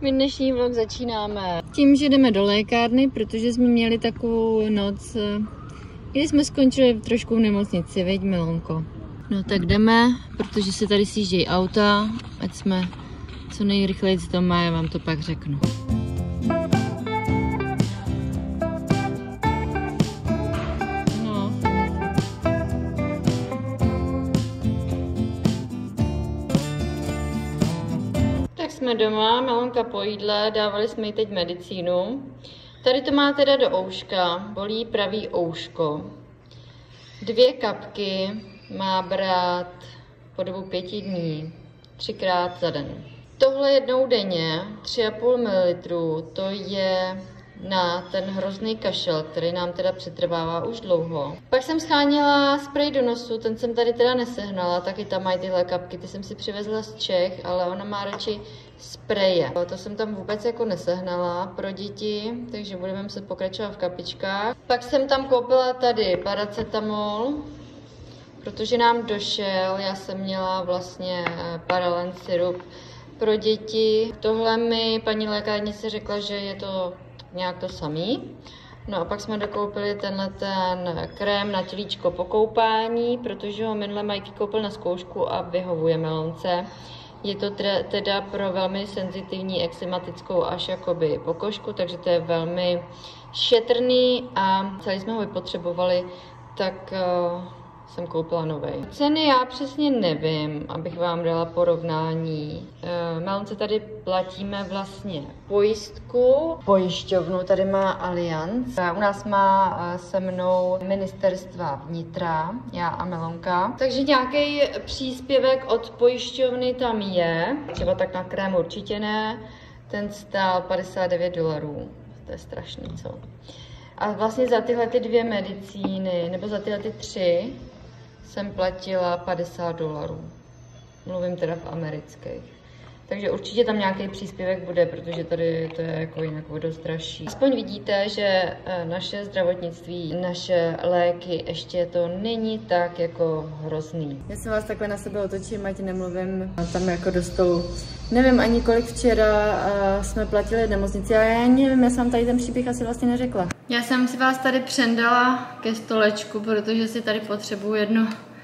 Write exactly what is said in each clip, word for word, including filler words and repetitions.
My dnešní vlog začínáme tím, že jdeme do lékárny, protože jsme měli takovou noc, kdy jsme skončili trošku v nemocnici, veď Milonko. No tak jdeme, protože se tady sjíždějí auta, ať jsme co nejrychleji doma, já vám to pak řeknu. No. Tak jsme doma, Milonka po jídle, dávali jsme jí teď medicínu. Tady to má teda do ouška, bolí pravý ouško. Dvě kapky má brát po dobu pěti dní, třikrát za den. Tohle jednou denně, tři a půl mililitru, to je na ten hrozný kašel, který nám teda přetrvává už dlouho. Pak jsem scháněla sprej do nosu, ten jsem tady teda nesehnala, taky tam mají tyhle kapky, ty jsem si přivezla z Čech, ale ona má radši spreje. To jsem tam vůbec jako nesehnala pro děti, takže budeme muset pokračovat v kapičkách. Pak jsem tam koupila tady paracetamol, protože nám došel, já jsem měla vlastně Paralen sirup pro děti. Tohle mi paní lékárnice řekla, že je to nějak to samý. No a pak jsme dokoupili tenhle ten krém na tělíčko po koupání, protože ho minule Majky koupil na zkoušku a vyhovuje Milonce. Je to teda pro velmi senzitivní ekzematickou až jakoby pokožku, takže to je velmi šetrný a celý jsme ho vypotřebovali, tak uh, jsem koupila novej. Ceny já přesně nevím, abych vám dala porovnání. Uh, Milonce tady platíme vlastně pojistku, pojišťovnu, tady má Allianz. Uh, u nás má uh, se mnou ministerstva vnitra, já a Milonka. Takže nějaký příspěvek od pojišťovny tam je. Třeba tak na krém určitě ne. Ten stál padesát devět dolarů. To je strašný, co? A vlastně za tyhle ty dvě medicíny, nebo za tyhle ty tři, jsem platila padesát dolarů. Mluvím teda v amerických. Takže určitě tam nějaký příspěvek bude, protože tady to je jako jinak dost dražší. Aspoň vidíte, že naše zdravotnictví, naše léky, ještě to není tak jako hrozný. Já se vás takhle na sebe otočím, ať nemluvím tam jako dostou. Nevím ani kolik včera jsme platili v nemocnici, ale já nevím, já jsem vám tady ten příběh asi vlastně neřekla. Já jsem si vás tady přendala ke stolečku, protože si tady potřebuji jedno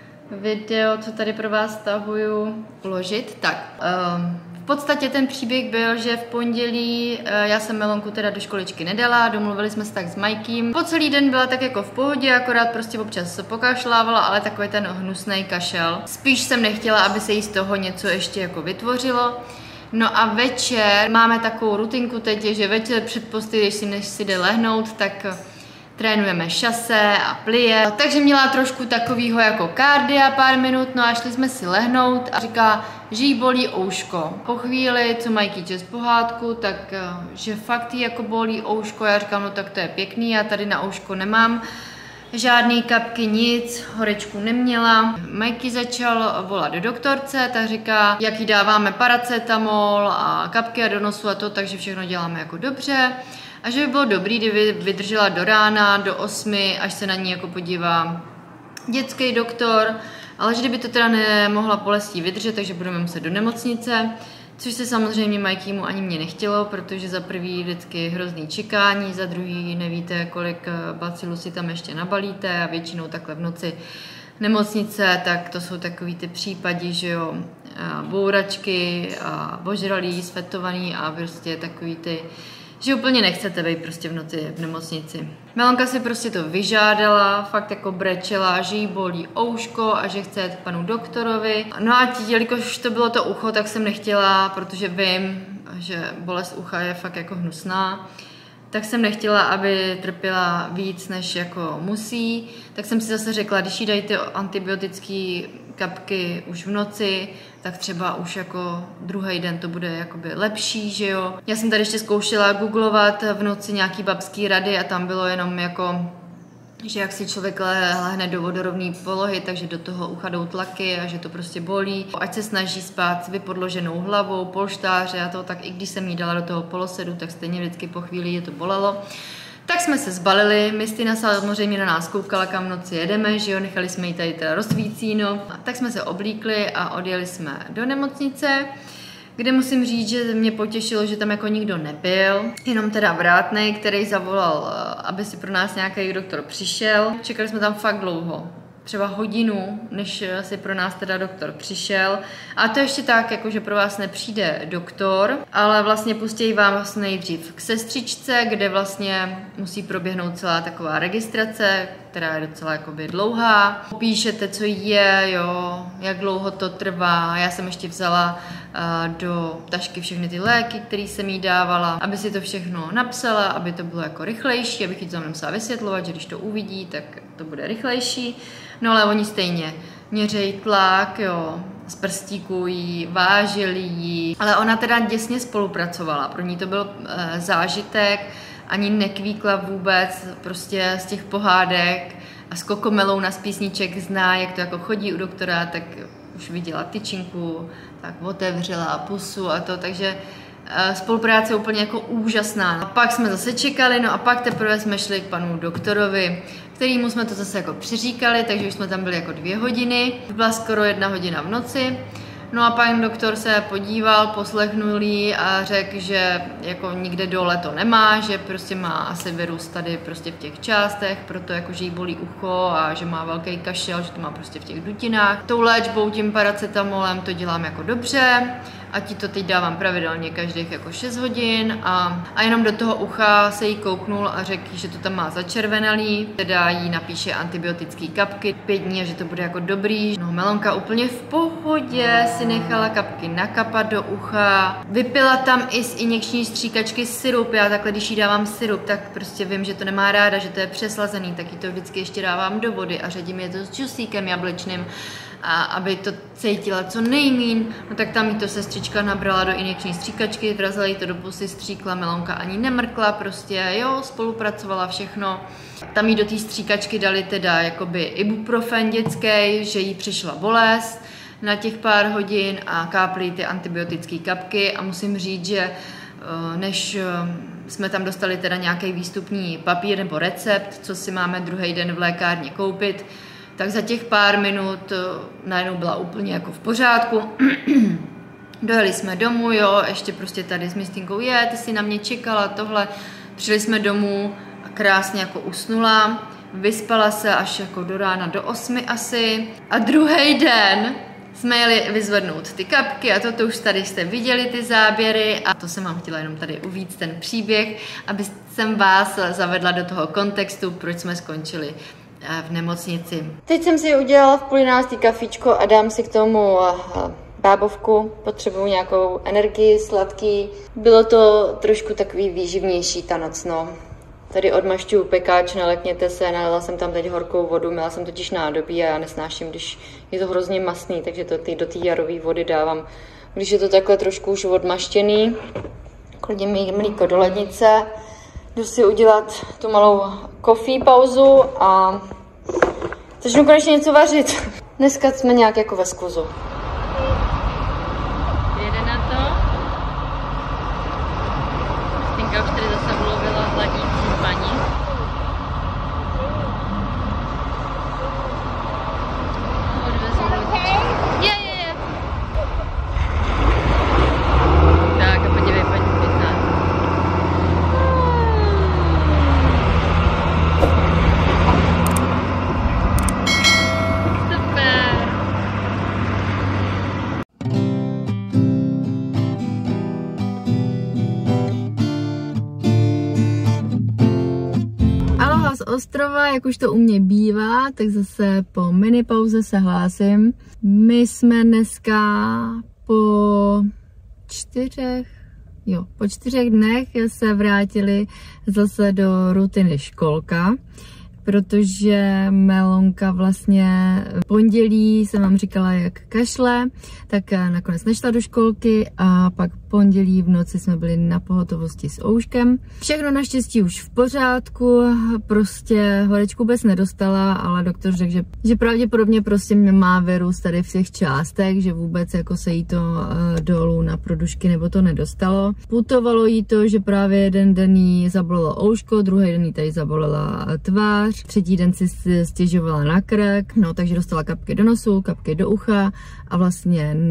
video, co tady pro vás stahuju, vložit. Tak, um, v podstatě ten příběh byl, že v pondělí uh, já jsem Milonku teda do školičky nedala, domluvili jsme se tak s Majkým. Po celý den byla tak jako v pohodě, akorát prostě občas se pokašlávala, ale takový ten hnusný kašel. Spíš jsem nechtěla, aby se jí z toho něco ještě jako vytvořilo. No a večer máme takovou rutinku teď, že večer před posty, když si než si jde lehnout, tak trénujeme šase a plie. Takže měla trošku takovýho jako kardia pár minut, no a šli jsme si lehnout a říká, že jí bolí ouško. Po chvíli, co mají čas pohádku, tak že fakt jí jako bolí ouško, já říkám, no tak to je pěkný, já tady na ouško nemám žádný kapky, nic, horečku neměla. Majky začal volat do doktorce, tak říká, jak jí dáváme paracetamol a kapky a do nosu a to, takže všechno děláme jako dobře. A že by bylo dobrý, kdyby vydržela do rána, do osmi, až se na ní jako podívá dětský doktor, ale že kdyby to teda nemohla bolestí vydržet, takže budeme muset do nemocnice. Což se samozřejmě Majkýmu ani mě nechtělo, protože za prvý vždycky hrozný čekání, za druhý nevíte, kolik bacilů si tam ještě nabalíte a většinou takhle v noci nemocnice, tak to jsou takový ty případy, že jo, bouračky a božralí, svetovaný a prostě takový ty, že úplně nechcete být prostě v noci v nemocnici. Milonka si prostě to vyžádala, fakt jako brečela, že jí bolí ouško a že chce jít k panu doktorovi. No a jelikož to bylo to ucho, tak jsem nechtěla, protože vím, že bolest ucha je fakt jako hnusná, tak jsem nechtěla, aby trpěla víc, než jako musí. Tak jsem si zase řekla, když jí dají ty antibiotické kapky už v noci, tak třeba už jako druhý den to bude jakoby lepší, že jo. Já jsem tady ještě zkoušela googlovat v noci nějaký babský rady a tam bylo jenom jako, že jak si člověk lehne do vodorovné polohy, takže do toho ucha jdou tlaky a že to prostě bolí. Ať se snaží spát s vypodloženou hlavou, polštáře a to, tak i když jsem jí dala do toho polosedu, tak stejně vždycky po chvíli je to bolelo. Tak jsme se zbalili, Mistina samozřejmě na nás koukala, kam v noci jedeme, že jo, nechali jsme jí tady teda rozsvícíno. Tak jsme se oblíkli a odjeli jsme do nemocnice. kde musím říct, že mě potěšilo, že tam jako nikdo nebyl, jenom teda vrátnej, který zavolal, aby si pro nás nějaký doktor přišel. Čekali jsme tam fakt dlouho. Třeba hodinu, než si pro nás teda doktor přišel. A to ještě tak, jako že pro vás nepřijde doktor, ale vlastně pustí vám vlastně nejdřív k sestřičce, kde vlastně musí proběhnout celá taková registrace, která je docela jakoby dlouhá. Píšete, co je, jo, jak dlouho to trvá. Já jsem ještě vzala uh, do tašky všechny ty léky, které jsem jí dávala, aby si to všechno napsala, aby to bylo jako rychlejší, abych jí to tam nemusela vysvětlovat, že když to uvidí, tak to bude rychlejší. No ale oni stejně měřejí tlak, jo, z prstíků jí, vážili jí, ale ona teda děsně spolupracovala, pro ní to byl e, zážitek, ani nekvíkla vůbec, prostě z těch pohádek a s Kokomelou na z písniček zná, jak to jako chodí u doktora, tak už viděla tyčinku, tak otevřela pusu a to, takže e, spolupráce je úplně jako úžasná. A pak jsme zase čekali, no a pak teprve jsme šli k panu doktorovi, kterýmu jsme to zase jako přiříkali, takže už jsme tam byli jako dvě hodiny. Byla skoro jedna hodina v noci. No a pan doktor se podíval, poslechnul jí a řekl, že jako nikde dole to nemá, že prostě má asi virus tady prostě v těch částech, proto jako, že jí bolí ucho a že má velký kašel, že to má prostě v těch dutinách. Tou léčbou, tím paracetamolem to dělám jako dobře a ti to teď dávám pravidelně každých jako šest hodin a, a jenom do toho ucha se jí kouknul a řekl, že to tam má začervenalý, teda jí napíše antibiotické kapky pět dní a že to bude jako dobrý. No Melonka úplně v pohodě si nechala kapky nakapat do ucha, vypila tam i z injekční stříkačky syrup, já takhle, když jí dávám syrup, tak prostě vím, že to nemá ráda, že to je přeslazený, tak jí to vždycky ještě dávám do vody a ředím je to s džusíkem jablečným, a aby to cítila co nejmín, no tak tam jí to sestřička nabrala do injekční stříkačky, vrazila jí to do pusy, stříkla, Melonka ani nemrkla, prostě jo, spolupracovala všechno. Tam jí do té stříkačky dali teda jakoby ibuprofen dětský, že jí přišla bolest na těch pár hodin a káply ty antibiotické kapky a musím říct, že než jsme tam dostali teda nějaký výstupní papír nebo recept, co si máme druhý den v lékárně koupit, tak za těch pár minut najednou byla úplně jako v pořádku. Dojeli jsme domů, jo, ještě prostě tady s Mistinkou, je, ty si na mě čekala, tohle. Přijeli jsme domů a krásně jako usnula, vyspala se až jako do rána, do osmi asi. A druhý den jsme jeli vyzvednout ty kapky a toto už tady jste viděli ty záběry a to jsem vám chtěla jenom tady uvíct ten příběh, aby jsem vás zavedla do toho kontextu, proč jsme skončili v nemocnici. Teď jsem si udělala v půl jedenáctý kafičko a dám si k tomu bábovku, potřebuju nějakou energii, sladký. Bylo to trošku takový výživnější ta noc, no. Tady odmašťuju pekáč, nelekněte se, nalila jsem tam teď horkou vodu, měla jsem totiž nádobí a já nesnáším, když je to hrozně masný, takže to ty, do té jarové vody dávám. Když je to takhle trošku už odmaštěný, klidně mi mlíko do lednice, jdu si udělat tu malou coffee pauzu a začnu konečně něco vařit. Dneska jsme nějak jako ve skluzu. Jede na to. Stinka už tady zase ulovila hladící paní. Je, je, je. Tak a podívej, paní pěkná. Z ostrova, jak už to u mě bývá, tak zase po mini pauze se hlásím. My jsme dneska po čtyřech, jo, po čtyřech dnech se vrátili zase do rutiny školka, protože Melonka vlastně v pondělí jsem vám říkala, jak kašle, tak nakonec nešla do školky a pak pondělí v noci jsme byli na pohotovosti s Ouškem. Všechno naštěstí už v pořádku, prostě horečku vůbec nedostala, ale doktor řekl, že, že pravděpodobně prostě má virus tady v těch částech, že vůbec jako se jí to uh, dolů na produšky nebo to nedostalo. Putovalo jí to, že právě jeden den jí zabolelo ouško, druhý den jí tady zabolela tvář, třetí den si stěžovala na krk, no takže dostala kapky do nosu, kapky do ucha a vlastně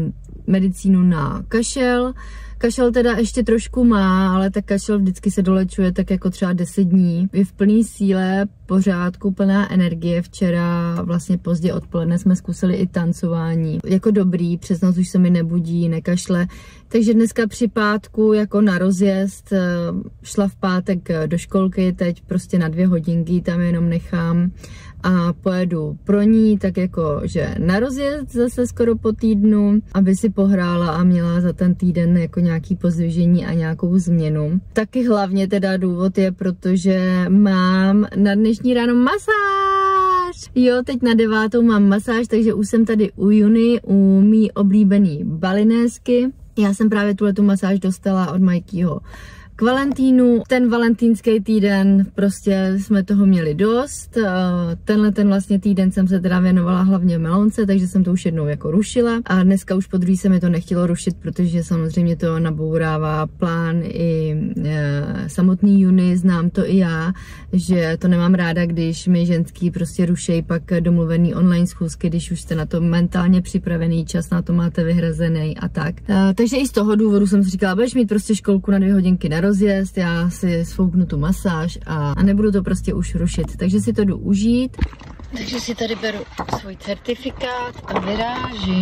medicínu na kašel. Kašel teda ještě trošku má, ale tak kašel vždycky se dolečuje tak jako třeba deset dní. Je v plný síle, pořádku, plná energie. Včera vlastně pozdě odpoledne jsme zkusili i tancování. Jako dobrý, přes noc už se mi nebudí, nekašle. Takže dneska při pátku jako na rozjezd, šla v pátek do školky, teď prostě na dvě hodinky, tam jenom nechám a pojedu pro ní, tak jako, že na rozjezd zase skoro po týdnu, aby si pohrála a měla za ten týden jako nějaký pozdvižení a nějakou změnu. Taky hlavně teda důvod je, protože mám na dnešní ráno masáž. Jo, teď na devátou mám masáž, takže už jsem tady u Juny, u mý oblíbený balinésky. Já jsem právě tuhletu masáž dostala od Mikeyho k Valentínu. Ten valentýnský týden prostě jsme toho měli dost. Tenhle ten vlastně týden jsem se teda věnovala hlavně melonce, takže jsem to už jednou jako rušila. A dneska už po druhý se mi to nechtělo rušit, protože samozřejmě to nabourává plán i e, samotný Juny, znám to i já, že to nemám ráda, když mi ženský prostě rušejí pak domluvený online schůzky, když už jste na to mentálně připravený, čas na to máte vyhrazený a tak. E, takže i z toho důvodu jsem si říkala, budeš mít prostě školku na dvě hodinky na rozjezd, já si svouknu tu masáž a, a nebudu to prostě už rušit, takže si to jdu užít. Takže si tady beru svůj certifikát a vyrážím.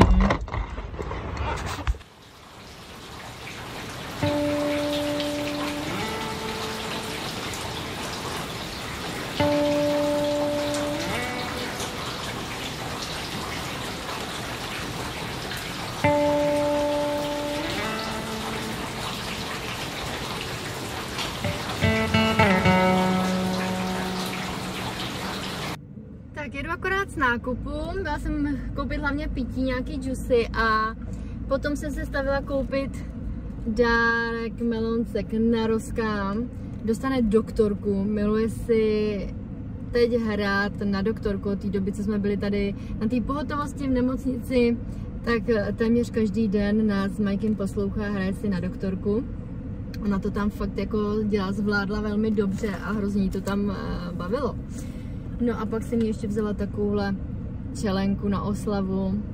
Tak jedu akorát z nákupu, byla jsem koupit hlavně pití, nějaký džusy a potom jsem se stavila koupit dárek meloncek na rozkám. Dostane doktorku, miluje si teď hrát na doktorku od té doby, co jsme byli tady na té pohotovosti v nemocnici, tak téměř každý den nás s Mikem poslouchá, hraje si na doktorku. Ona to tam fakt jako dělá, zvládla velmi dobře a hrozně jí to tam bavilo. No a pak jsem jí ještě vzala takovouhle čelenku na oslavu,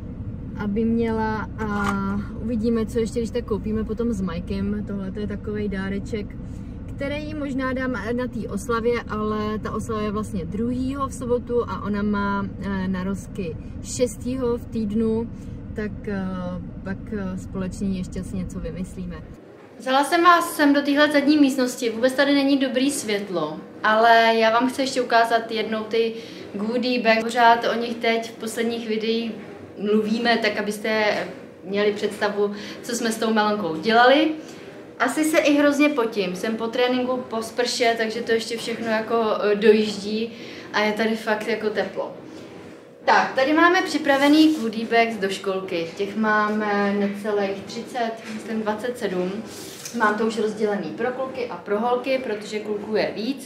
aby měla a uvidíme, co ještě, když tak koupíme potom s Mikem. Tohle je takovej dáreček, který jí možná dám na té oslavě, ale ta oslava je vlastně druhýho v sobotu a ona má narozky šestýho v týdnu, tak pak společně ještě si něco vymyslíme. Vzala jsem vás sem do téhle zadní místnosti, vůbec tady není dobrý světlo, ale já vám chci ještě ukázat jednou ty goodie bag. Pořád o nich teď v posledních videích mluvíme, tak abyste měli představu, co jsme s tou melonkou dělali. Asi se i hrozně potím, jsem po tréninku, po sprše, takže to ještě všechno jako dojíždí a je tady fakt jako teplo. Tak, tady máme připravený goodie bags do školky. Těch máme necelých třicet, myslím dvacet sedm. Mám to už rozdělený pro kluky a pro holky, protože kluků je víc.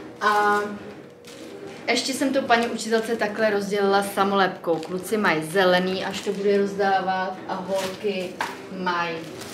A ještě jsem to paní učitelce takhle rozdělila samolepkou. Kluci mají zelený, až to bude rozdávat, a holky mají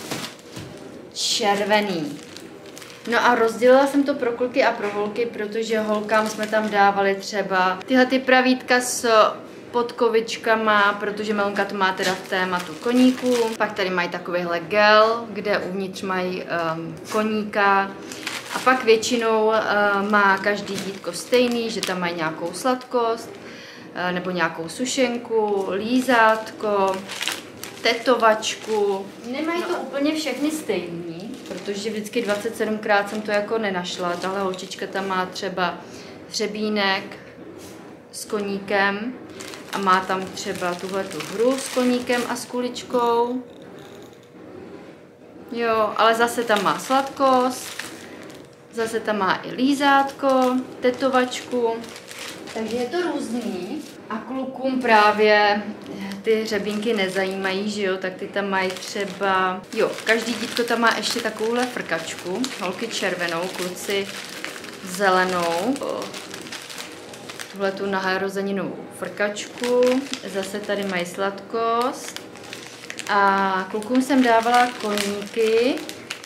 červený. No a rozdělila jsem to pro kluky a pro holky, protože holkám jsme tam dávali třeba tyhle ty pravítka s podkovičkama, protože Melonka to má teda v tématu koníků. Pak tady mají takovýhle gel, kde uvnitř mají um, koníka. A pak většinou uh, má každý dítko stejný, že tam mají nějakou sladkost, uh, nebo nějakou sušenku, lízátko, tetovačku. Nemají to úplně všechny stejný, protože vždycky dvacet sedmkrát jsem to jako nenašla. Tahle holčička tam má třeba hřebínek s koníkem a má tam třeba tuhletu hru s koníkem a s kuličkou. Jo, ale zase tam má sladkost, zase tam má i lízátko, tetovačku, takže je to různý. A klukům právě ty hřebínky nezajímají, že jo, tak ty tam mají třeba, jo, každý dítko tam má ještě takovouhle frkačku, holky červenou, kluci zelenou, tuhle tu nahrozeninovou frkačku, zase tady mají sladkost a klukům jsem dávala koníky,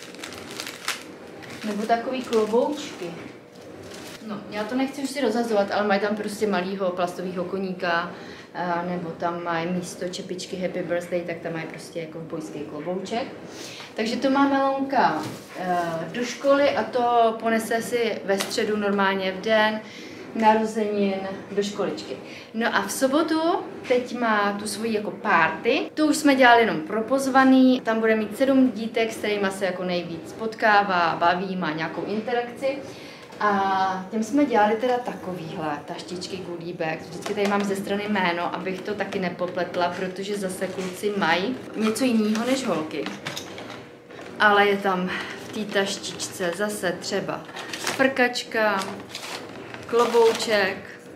nebo takový kloboučky. No, já to nechci už si rozhazovat, ale mají tam prostě malýho plastového koníka, nebo tam mají místo čepičky Happy Birthday, tak tam mají prostě jako bojský klobouček. Takže to má Melonka do školy a to ponese si ve středu normálně v den narozenin do školičky. No a v sobotu teď má tu svoji jako party. Tu už jsme dělali jenom pro pozvaný. Tam bude mít sedm dítek, s kterými se jako nejvíc potkává, baví, má nějakou interakci. A těm jsme dělali teda takovýhle taštičky goodie bags. Vždycky tady mám ze strany jméno, abych to taky nepopletla, protože zase kluci mají něco jiného než holky. Ale je tam v té taštičce zase třeba frkačka, klobouček,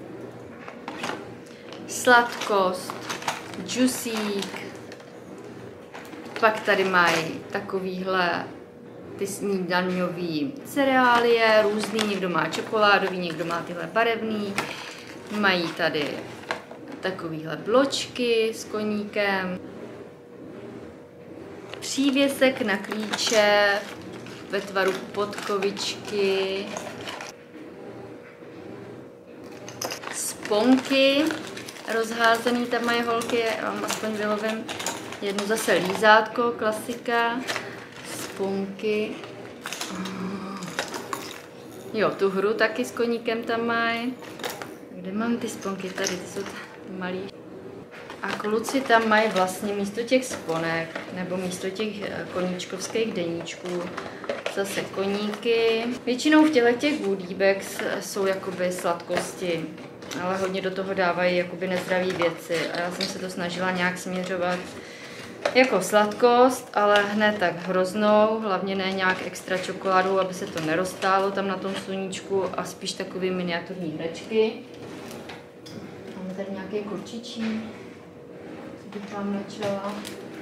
sladkost, džusík, pak tady mají takovýhle ty snídaňový cereálie, různý, někdo má čokoládový, někdo má tyhle barevný, mají tady takovýhle bločky s koníkem, přívěsek na klíče ve tvaru podkovičky, sponky rozházený, tam mají holky, já vám aspoň vylovím jednu zase lízátko, klasika, sponky, jo, tu hru taky s koníkem tam mají, kde mám ty sponky, tady, ty jsou malý. A kluci tam mají vlastně místo těch sponek, nebo místo těch koníčkovských deníčků, zase koníky. Většinou v těchto těch goodie bags jsou jakoby sladkosti, ale hodně do toho dávají jakoby nezdravé věci. A já jsem se to snažila nějak směřovat jako sladkost, ale hned tak hroznou, hlavně ne nějak extra čokoládu, aby se to neroztálo tam na tom sluníčku, a spíš takové miniaturní hračky. Máme tady nějaké kurčičí, co bych vám načala.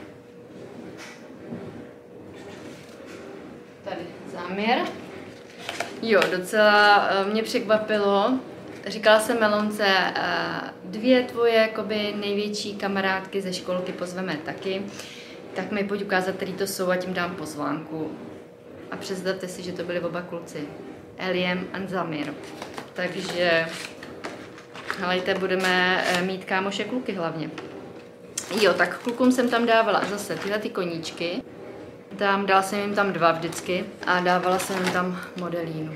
Tady záměr. Jo, docela mě překvapilo. Říkala jsem Melonce, dvě tvoje jakoby největší kamarádky ze školky pozveme taky, tak mi pojď ukázat, který to jsou, a tím dám pozvánku. A představte si, že to byli oba kluci, Eliem a Zamir. Takže, helejte, budeme mít kámoše kluky hlavně. Jo, tak klukům jsem tam dávala zase tyhle ty koníčky. Tam, dala jsem jim tam dva vždycky a dávala jsem jim tam modelínu.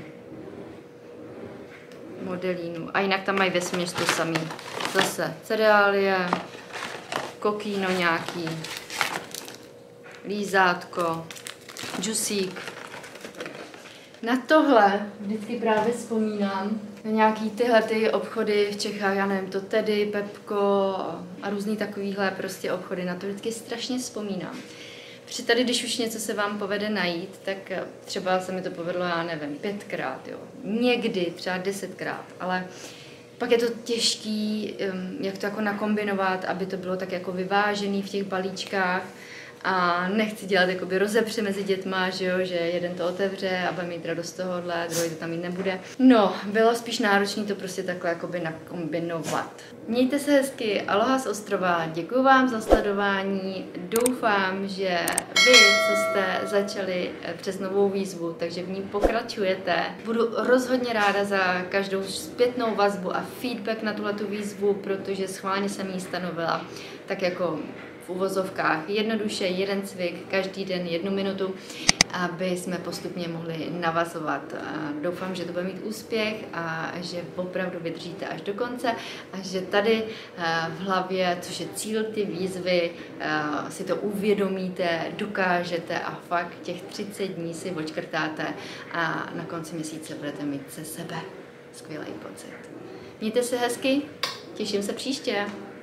modelínu. A jinak tam mají vesměs to samý. Zase cereálie, kokíno nějaký, lízátko, džusík. Na tohle vždycky právě vzpomínám. Na nějaký tyhle ty obchody v Čechách, já nevím, to Tedy, Pepko a různý takovýhle prostě obchody. Na to vždycky strašně vzpomínám. Protože tady, když už něco se vám povede najít, tak třeba se mi to povedlo, já nevím, pětkrát, jo. Někdy třeba desetkrát, ale pak je to těžký, jak to jako nakombinovat, aby to bylo tak jako vyvážený v těch balíčkách. A nechci dělat jakoby rozepře mezi dětma, že jo, že jeden to otevře a bude mít radost tohohle, druhý to tam mít nebude. No, bylo spíš náročné to prostě takhle jakoby nakombinovat. Mějte se hezky, aloha z ostrova, děkuji vám za sledování, doufám, že vy, co jste začali přes novou výzvu, takže v ní pokračujete. Budu rozhodně ráda za každou zpětnou vazbu a feedback na tuhletu výzvu, protože schválně jsem ji stanovila tak jako v uvozovkách jednoduše, jeden cvik, každý den jednu minutu, aby jsme postupně mohli navazovat. Doufám, že to bude mít úspěch a že opravdu vydržíte až do konce a že tady v hlavě, což je cíl ty výzvy, si to uvědomíte, dokážete a fakt těch třicet dní si odškrtáte a na konci měsíce budete mít ze sebe skvělý pocit. Mějte se hezky, těším se příště.